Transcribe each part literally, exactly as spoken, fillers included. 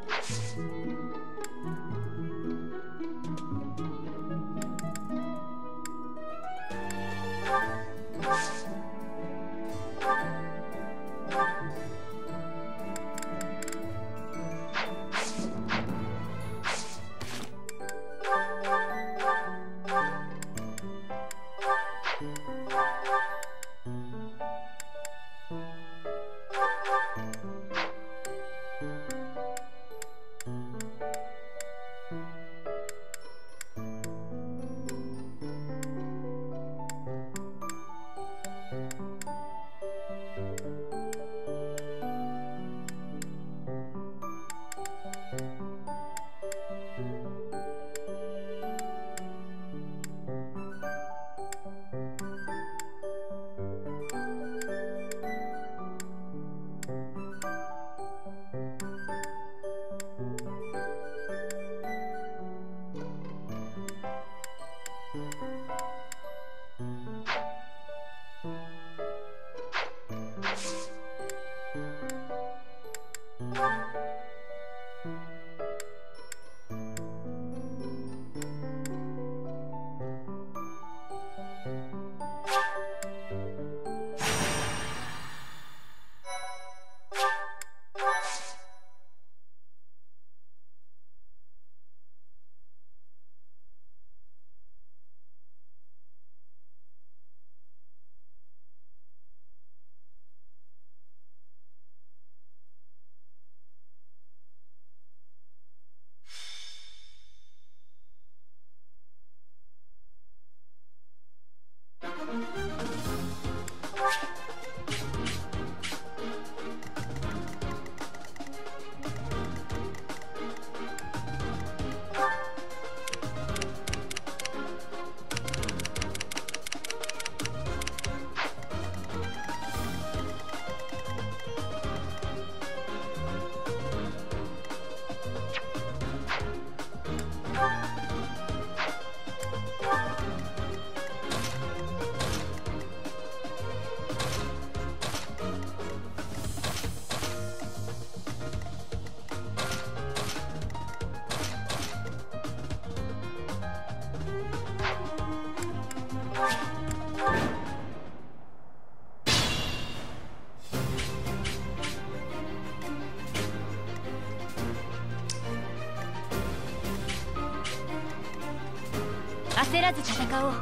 焦らず戦おう。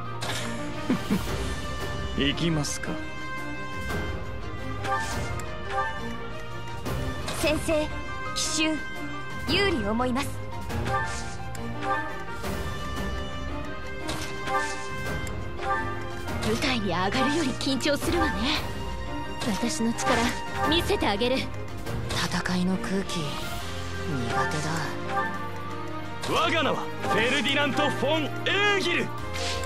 行きますか。 先生、奇襲有利思います。舞台に上がるより緊張するわね。私の力見せてあげる。 戦いの空気苦手だ。 我が名はフェルディナント・フォン・エーギル。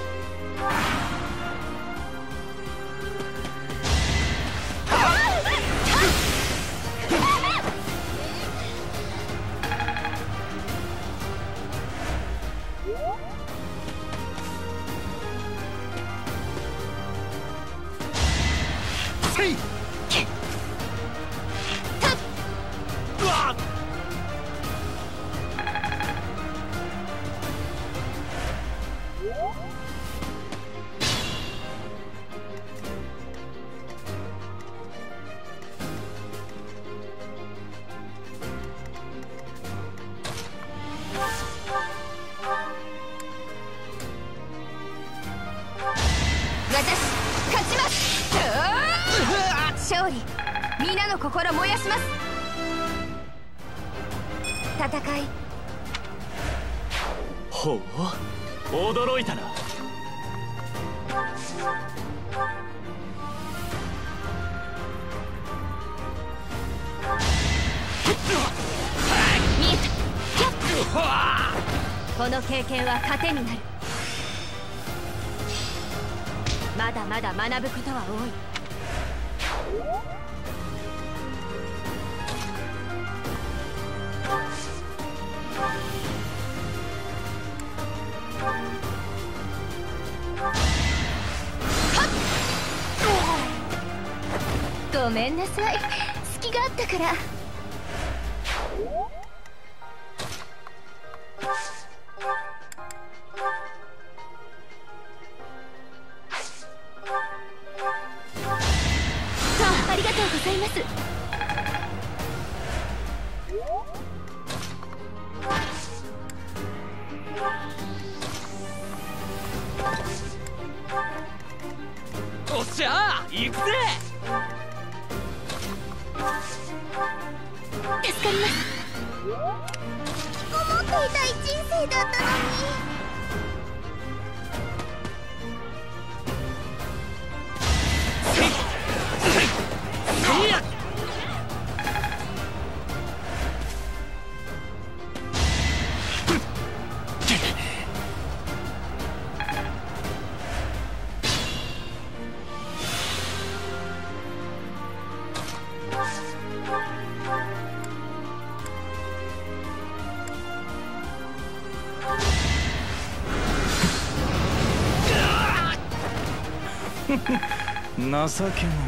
勝利、皆の心燃やします。戦い。 ほう、驚いたな。 見えた。この経験は糧になる。まだまだ学ぶことは多い。ごめんなさい、隙があったから。 助かります。 引きこもっていたい人生だったのに。 情けない。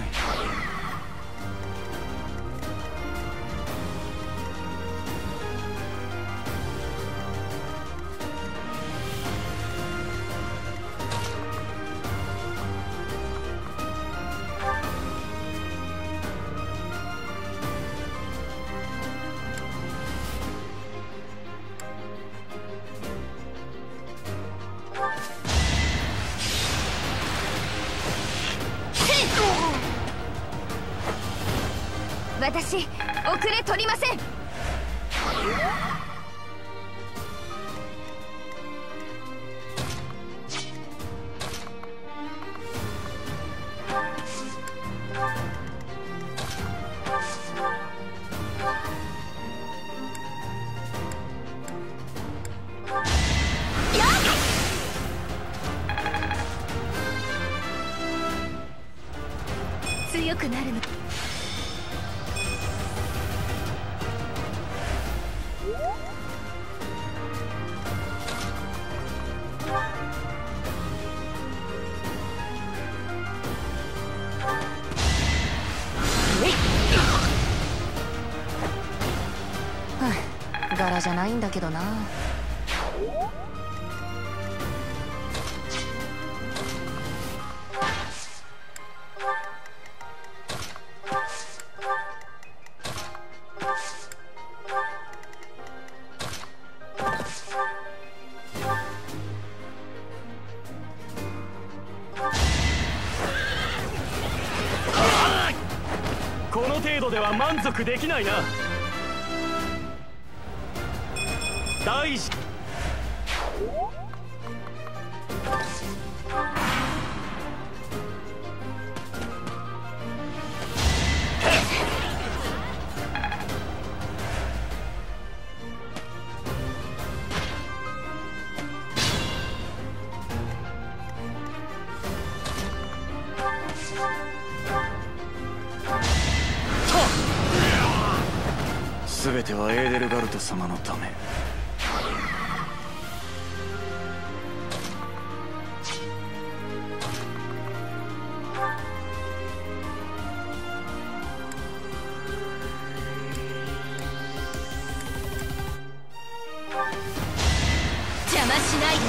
私、遅れ取りません。強くなるの。 柄じゃないんだけどな。 この程度では満足できないな。大事。全てはエーデルガルト様のため。 邪魔しない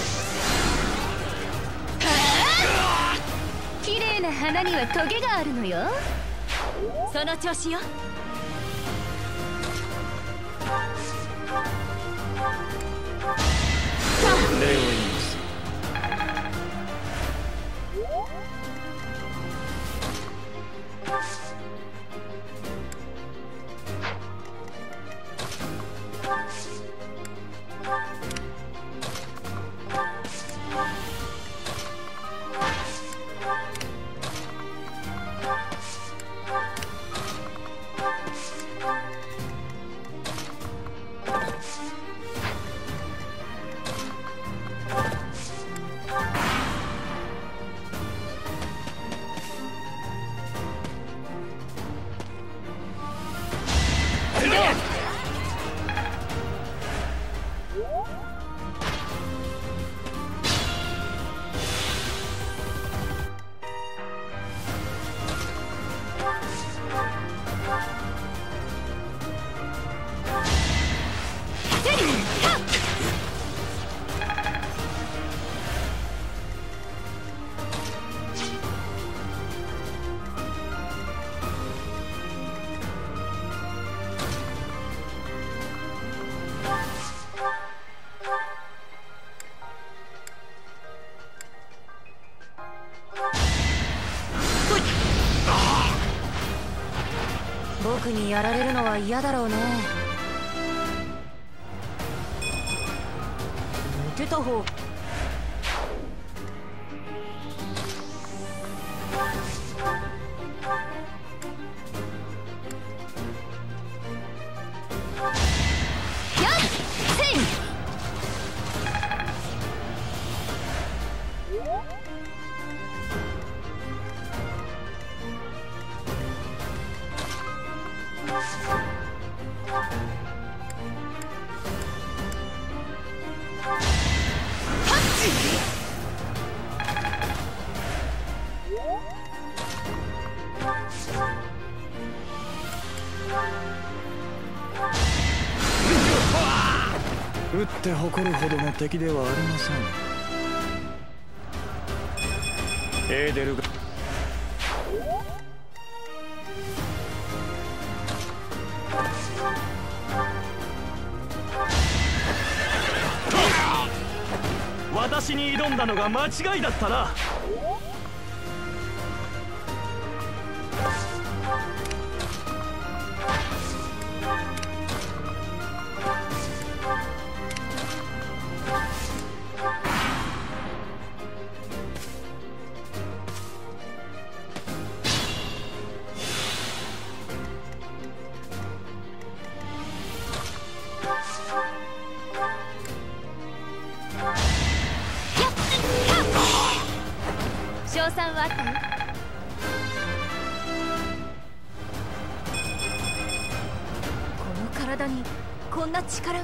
で。綺麗な花にはトゲがあるのよ。その調子よ。 礼を言います。 やられるのは嫌だろうね。寝てた方打って誇るほどの敵ではありません。エーデルが私に挑んだのが間違いだったな。 賞賛はあったよ。この体にこんな力が。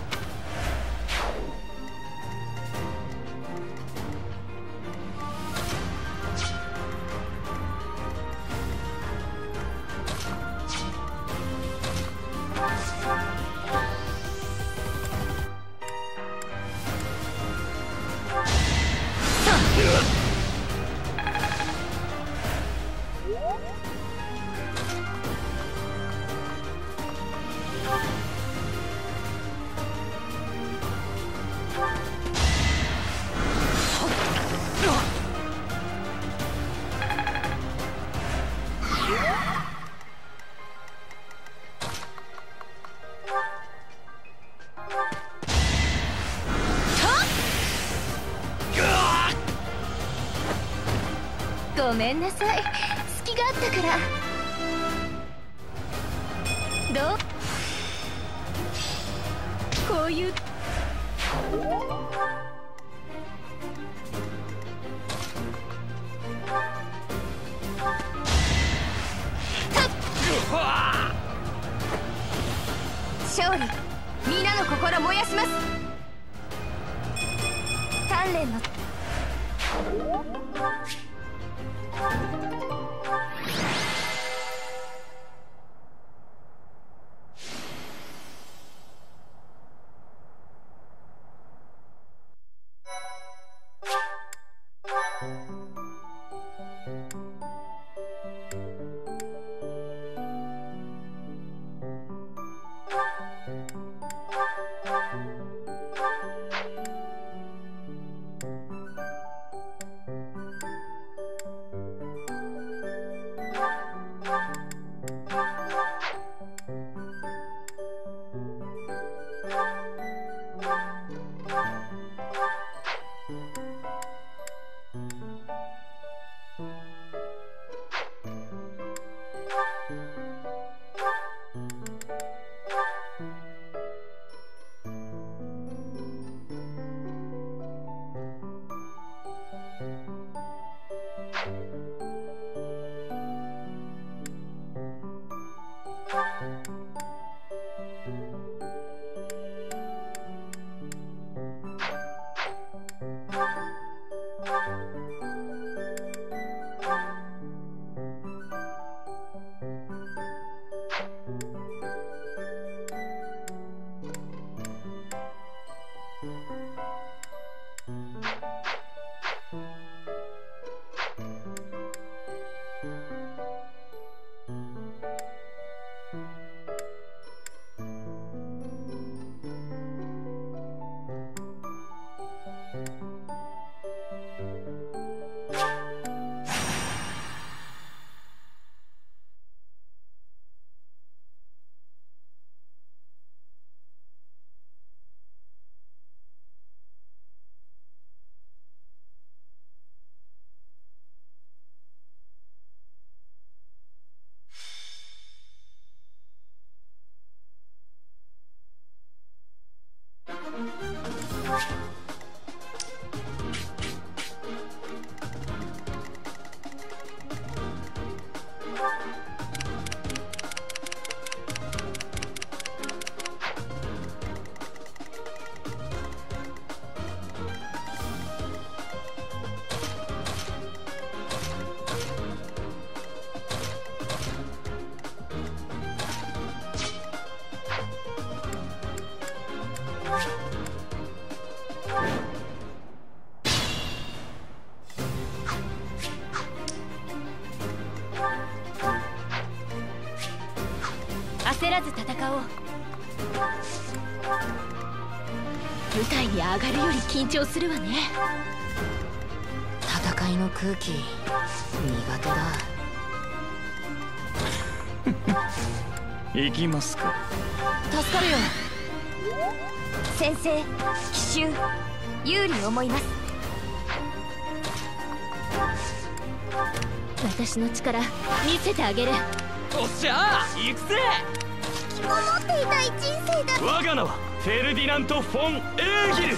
ごめんなさい、隙があったから。どうこういう勝利、皆の心燃やします。鍛錬の舞台に上がるより緊張するわね。 戦いの空気苦手だ。 行きますか。 助かるよ。 先生、奇襲有利思います。 私の力見せてあげる。 おっしゃー行くぜ。 引きこもっていたい人生だ。 我が名はフェルディナント・フォン・エーギル。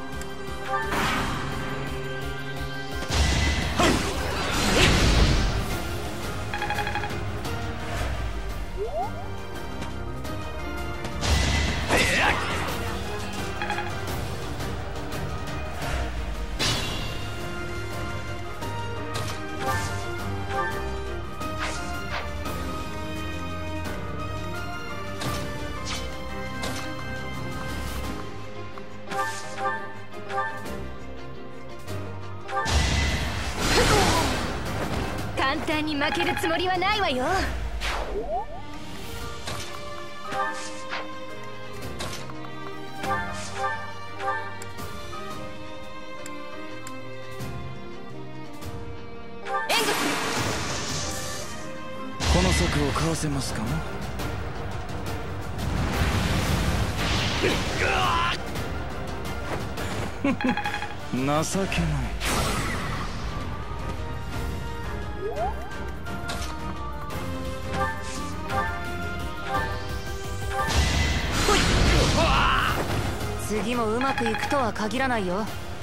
簡単に負けるつもりはないわよ。 この策を買わせますかな。情けない。 次もうまくいくとは限らないよ。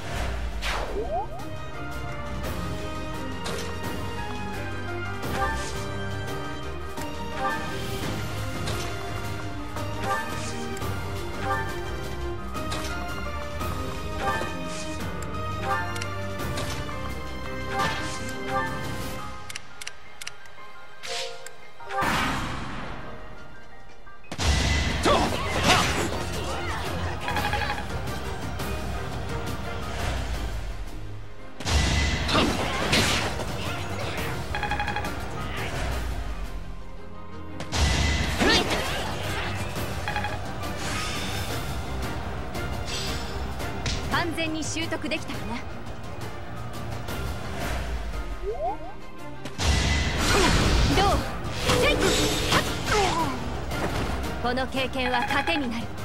完全に習得できたかな。どう？この経験は糧になる。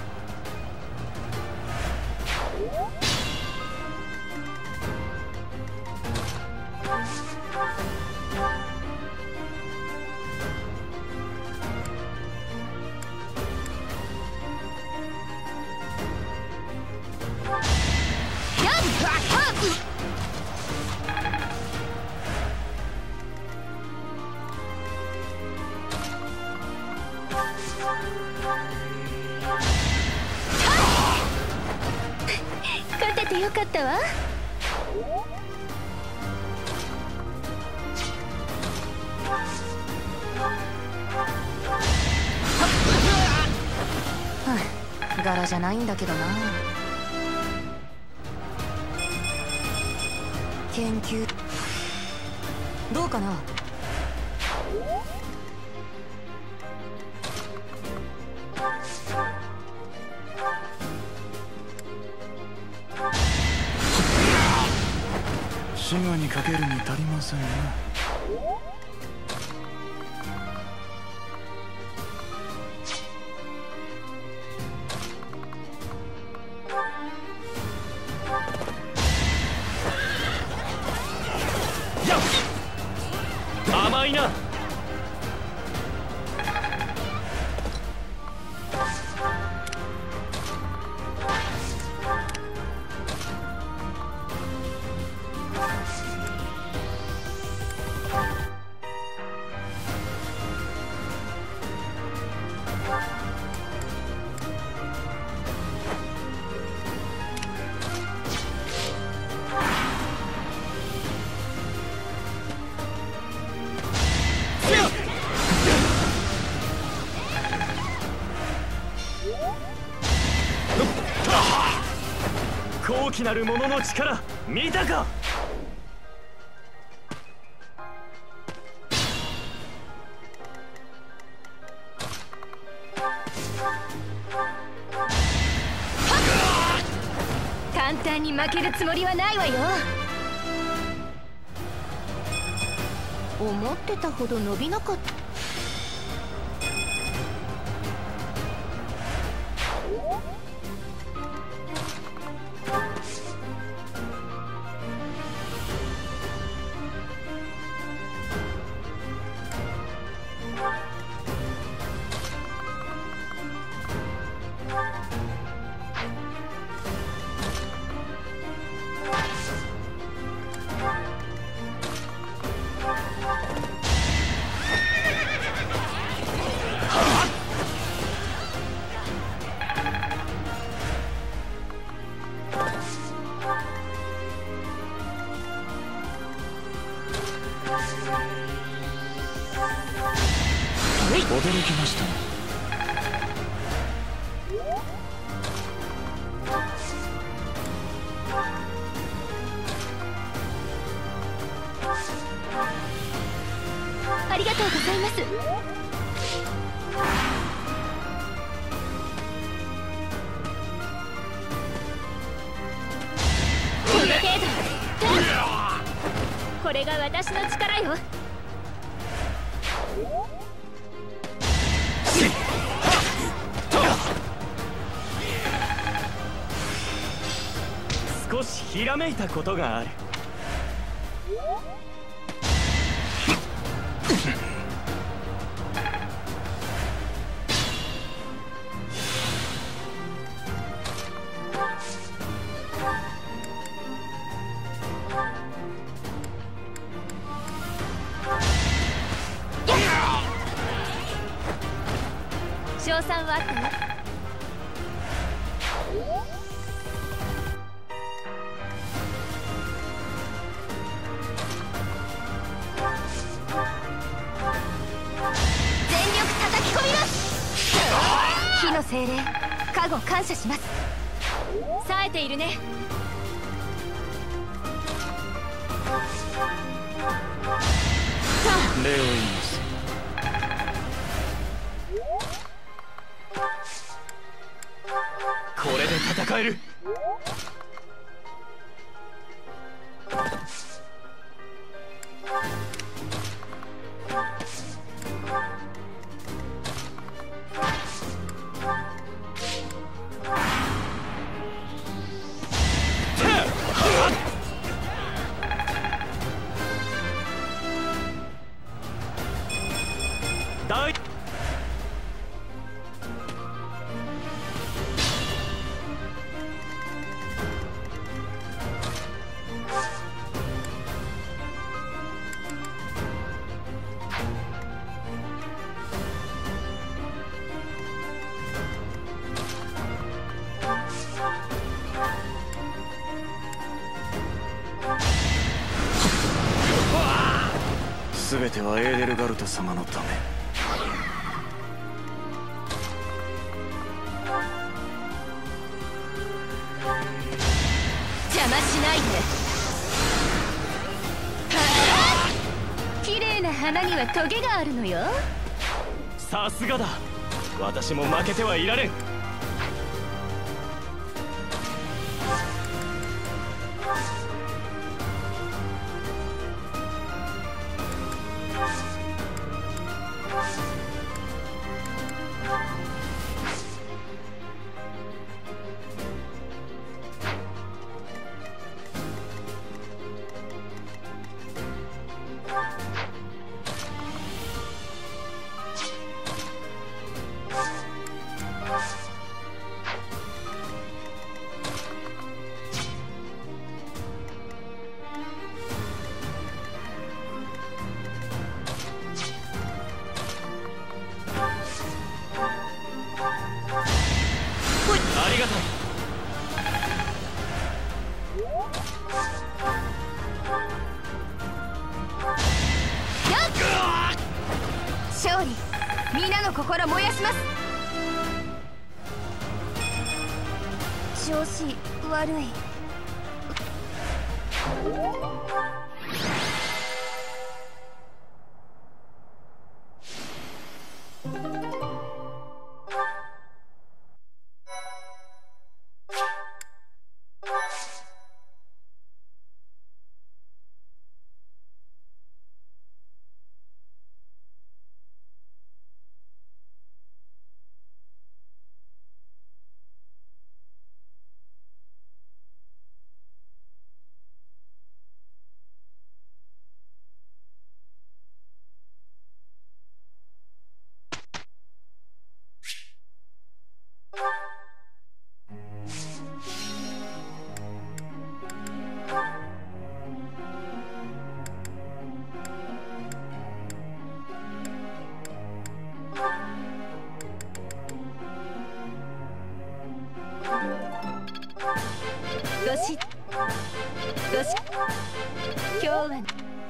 勝ててよかったわ。 柄じゃないんだけどな。研究どうかな。 滋賀にかけるに足りませんね。 甘いな。高貴なる者の力見たか。 簡単に負けるつもりはないわよ。 思ってたほど伸びなかった。 驚きましたね。 ありがとうございます。この程度。これが私の力よ。 少しひらめいたことがある。 賞賛はあったよ。 火の精霊、加護感謝します。 冴えているね。 礼を言います。 これで戦える。大全てはエーデルガルト様のため。 邪魔しないで。綺麗な花にはトゲがあるのよ。 さすがだ。私も負けてはいられん。ありがたい。 勝利、皆の心燃やします。調子悪い。 しどうし今日は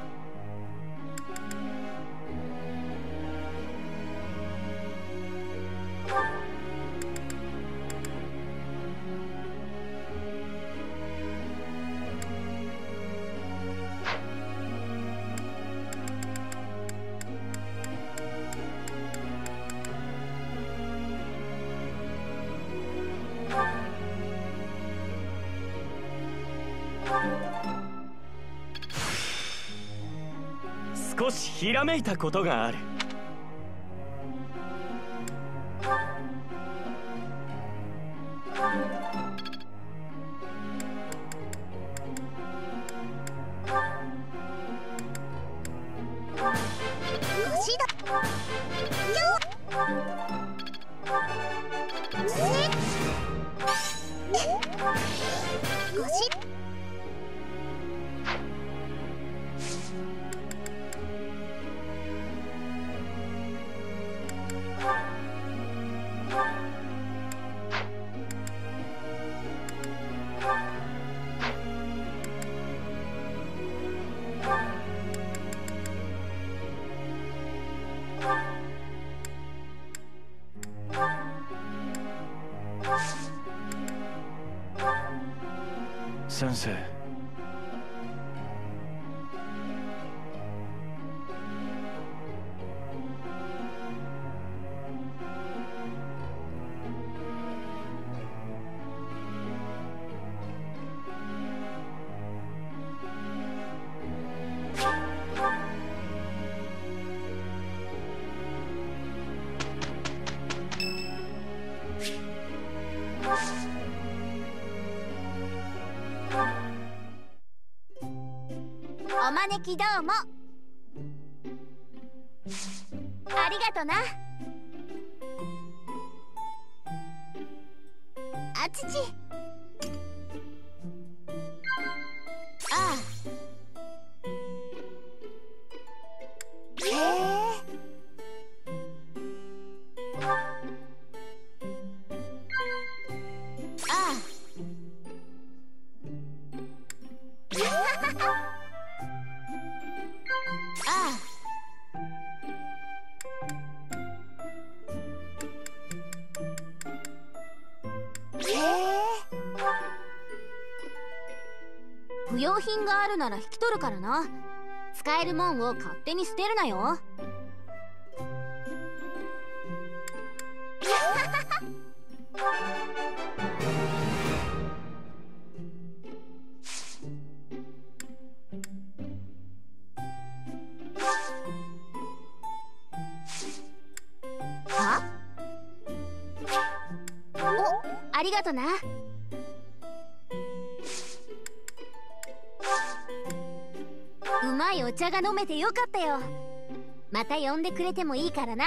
少しひらめいたことがある。 先生、 お招きどうもありがとな。あちちああへえああああへえ不要品があるなら引き取るからな。使えるもんを勝手に捨てるなよ。は？お、ありがとな。うまいお茶が飲めてよかったよ。また呼んでくれてもいいからな。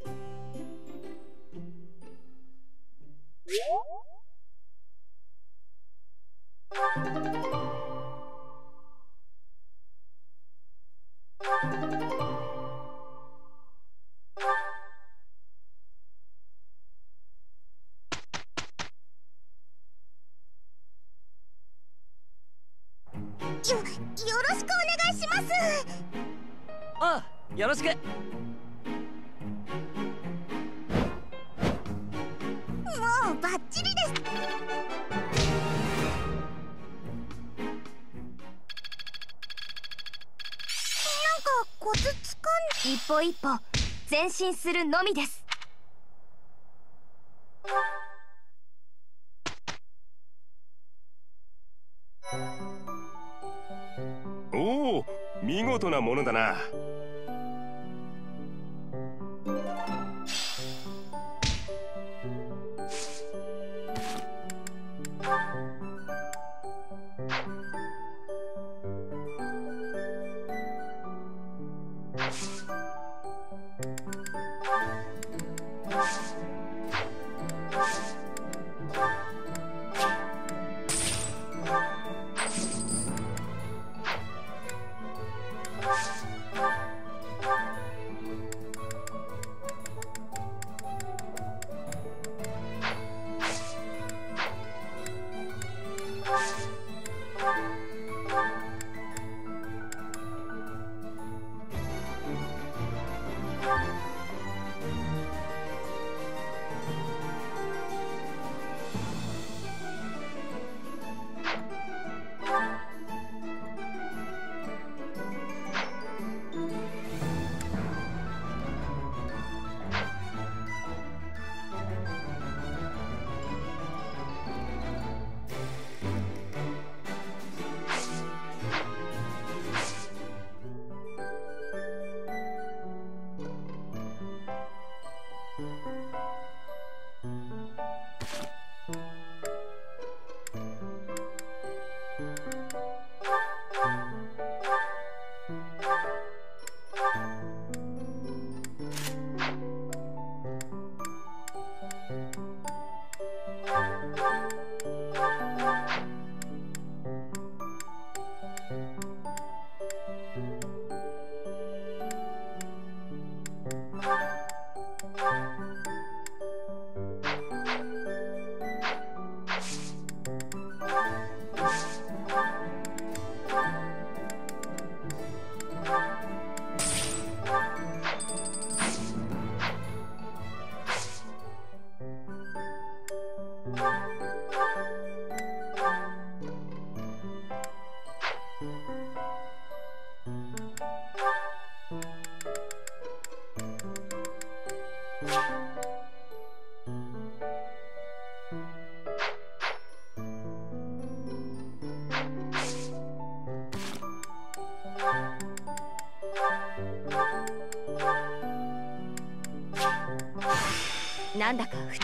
よ、よろしくお願いします。 ああ、よろしく。 もうバッチリです。なんかコツつかん。一歩一歩前進するのみです。 おお、見事なものだな。 あなんだかふ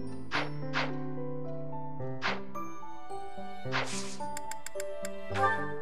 う